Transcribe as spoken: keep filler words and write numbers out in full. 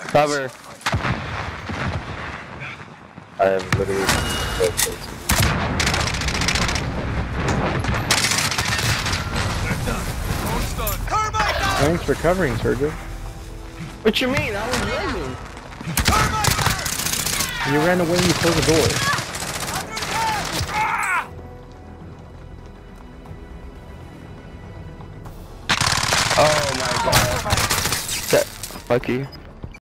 Cover. I have literally no place. Thanks for covering, Sergio. What you mean? I was running. You ran away and you closed the door. Oh my god. That, fuck you.